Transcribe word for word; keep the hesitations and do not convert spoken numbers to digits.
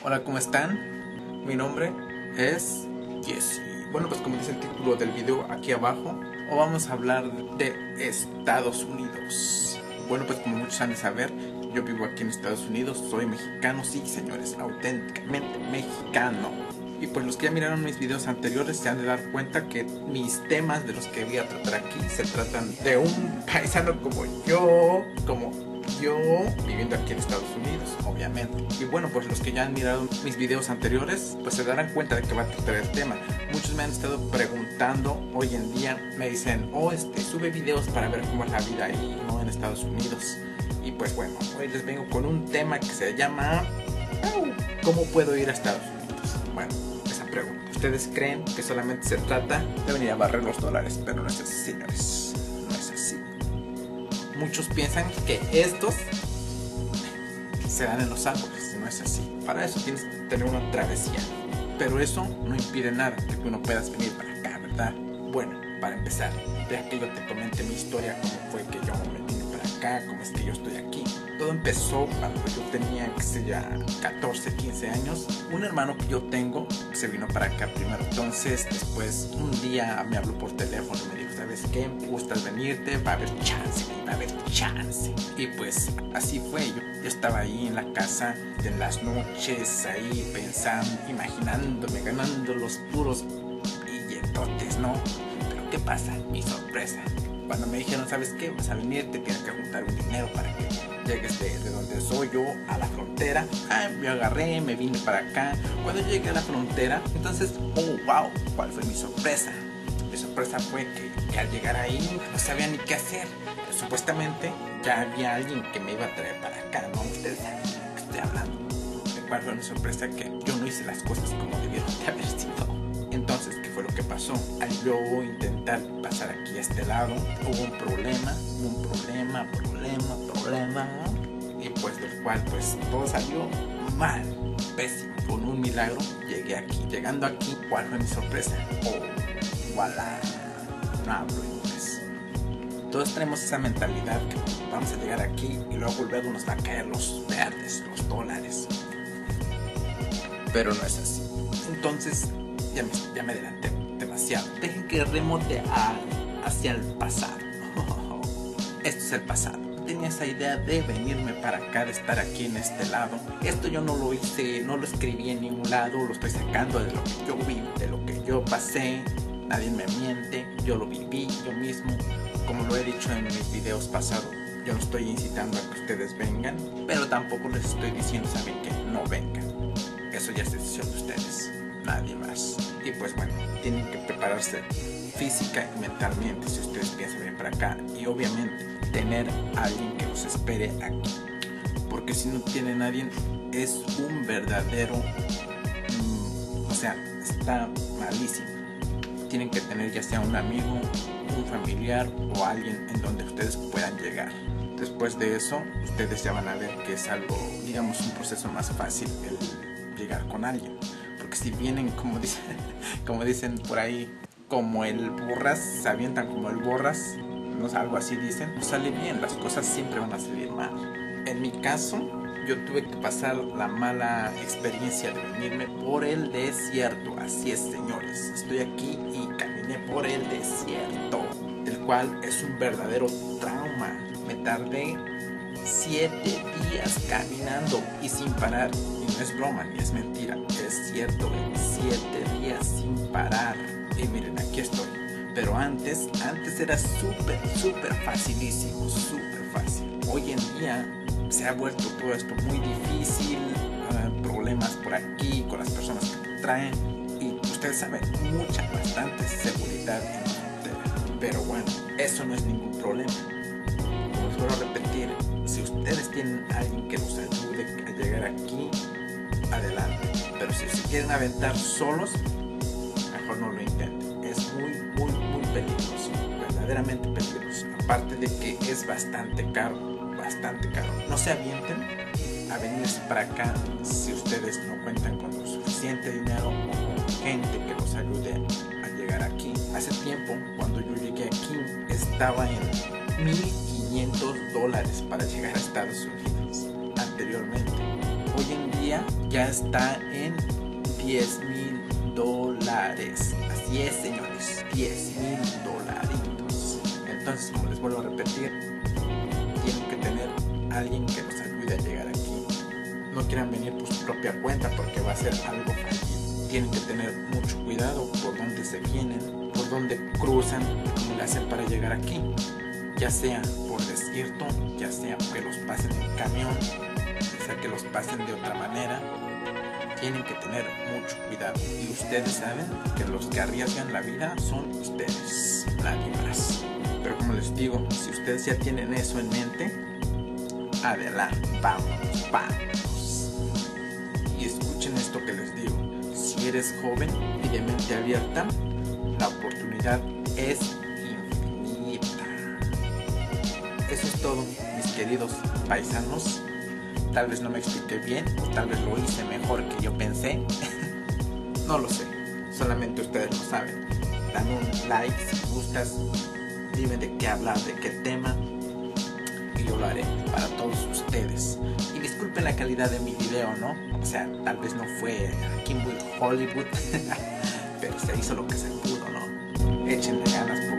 Hola, ¿cómo están? Mi nombre es Jesse. Bueno, pues como dice el título del video aquí abajo, hoy vamos a hablar de Estados Unidos. Bueno, pues como muchos han de saber, yo vivo aquí en Estados Unidos, soy mexicano, sí señores, auténticamente mexicano. Y pues los que ya miraron mis videos anteriores se han de dar cuenta que mis temas de los que voy a tratar aquí se tratan de un paisano como yo, como yo, viviendo aquí en Estados Unidos, obviamente. Y bueno, pues los que ya han mirado mis videos anteriores, pues se darán cuenta de que va a tratar el tema. Muchos me han estado preguntando hoy en día, me dicen, oh, este, sube videos para ver cómo es la vida ahí, ¿no? En Estados Unidos. Y pues bueno, hoy les vengo con un tema que se llama ¿cómo puedo ir a Estados Unidos? Bueno, esa pregunta. ¿Ustedes creen que solamente se trata de venir a barrer los dólares? Pero no es así, señores. No es así. Muchos piensan que estos se dan en los árboles. No es así. Para eso tienes que tener una travesía. Pero eso no impide nada de que uno puedas venir para acá, ¿verdad? Bueno, para empezar, deja que yo te comente mi historia, cómo fue que yo me vine para acá, cómo es que yo estoy aquí. Todo empezó cuando yo tenía, qué sé ya, catorce, quince años. Un hermano que yo tengo se vino para acá primero. Entonces, después, un día me habló por teléfono y me dijo, ¿sabes qué? ¿Gustas venirte? Va a haber chance, va a haber chance. Y pues, así fue. Yo, yo estaba ahí en la casa, en las noches, ahí pensando, imaginándome, ganando los puros billetotes, ¿no? Pero ¿qué pasa? Mi sorpresa. Cuando me dijeron, ¿sabes qué? Vas a venir, te tienes que juntar un dinero para que llegues de, de donde soy yo a la frontera. Ah, me agarré, me vine para acá. Cuando llegué a la frontera, entonces, oh, wow, ¿cuál fue mi sorpresa? Mi sorpresa fue que, que al llegar ahí no sabía ni qué hacer. Pero supuestamente ya había alguien que me iba a traer para acá, ¿no? Ustedes saben de lo que estoy hablando. ¿Cuál fue mi sorpresa? Que yo no hice las cosas como debieron de haber sido. Entonces, ¿qué fue lo que pasó? Al yo intentar pasar aquí a este lado, hubo un problema, un problema, problema, problema, y pues del cual pues todo salió mal, pésimo. Con un milagro llegué aquí. Llegando aquí, ¿cuál fue mi sorpresa? Oh, voilà, no hablo inglés. Todos tenemos esa mentalidad que vamos a llegar aquí y luego luego nos van a caer los verdes, los dólares. Pero no es así. Entonces, Ya me, ya me adelanté demasiado. Dejen que remote a, hacia el pasado. Esto es el pasado. Tenía esa idea de venirme para acá, de estar aquí en este lado. Esto yo no lo hice, no lo escribí en ningún lado. Lo estoy sacando de lo que yo vi, de lo que yo pasé. Nadie me miente. Yo lo viví yo mismo. Como lo he dicho en mis videos pasados, yo no estoy incitando a que ustedes vengan, pero tampoco les estoy diciendo, saben, que no vengan. Eso ya es decisión de ustedes, nadie más. Y pues bueno, tienen que prepararse física y mentalmente si ustedes piensan venir para acá, y obviamente tener a alguien que los espere aquí, porque si no tienen a nadie es un verdadero mmm, o sea, está malísimo. Tienen que tener ya sea un amigo, un familiar o alguien en donde ustedes puedan llegar. Después de eso, ustedes ya van a ver que es algo, digamos, un proceso más fácil el llegar con alguien. Porque si vienen, como dicen, como dicen por ahí, como el borras, se avientan como el borras, no sé, algo así dicen, no sale bien, las cosas siempre van a salir mal. En mi caso, yo tuve que pasar la mala experiencia de venirme por el desierto. Así es, señores, estoy aquí y caminé por el desierto, el cual es un verdadero trauma. Me tardé siete días caminando y sin parar. Y no es broma ni es mentira, es cierto, siete días sin parar. Y miren, aquí estoy. Pero antes, antes era súper, súper facilísimo, súper fácil. Hoy en día se ha vuelto todo esto muy difícil, uh, problemas por aquí con las personas que te traen. Y ustedes saben, mucha, bastante seguridad en la frontera. Pero bueno, eso no es ningún problema. Como les vuelvo a repetir, si ustedes tienen a alguien que los ayude a llegar aquí, adelante. Pero si se quieren aventar solos, mejor no lo intenten. Es muy, muy, muy peligroso, verdaderamente peligroso. Aparte de que es bastante caro, bastante caro. No se avienten a venirse para acá si ustedes no cuentan con lo suficiente dinero o con gente que los ayude a llegar aquí. Hace tiempo, cuando yo llegué aquí, estaba en mil quinientos dólares para llegar a Estados Unidos anteriormente. Hoy en día membresía ya está en diez mil dólares. Así es, señores, diez mil dolaritos. Entonces, como les vuelvo a repetir, tienen que tener a alguien que los ayude a llegar aquí. No quieran venir por su propia cuenta porque va a ser algo fallido. Tienen que tener mucho cuidado por dónde se vienen, por dónde cruzan, cómo le hacen para llegar aquí. Ya sea por desierto, ya sea que los pasen en camión, ya sea que los pasen de otra manera. Tienen que tener mucho cuidado. Y ustedes saben que los que arriesgan la vida son ustedes, nadie más. Pero como les digo, si ustedes ya tienen eso en mente, adelante, vamos, vamos. Y escuchen esto que les digo. Si eres joven y de mente abierta, la oportunidad es infinita. Eso es todo, mis queridos paisanos. Tal vez no me expliqué bien, o tal vez lo hice mejor que yo pensé. No lo sé, solamente ustedes lo saben. Dame un like si gustas, dime de qué hablar, de qué tema, y yo lo haré para todos ustedes. Y disculpen la calidad de mi video, ¿no? O sea, tal vez no fue aquí en Hollywood, pero se hizo lo que se pudo, ¿no? Échenle ganas.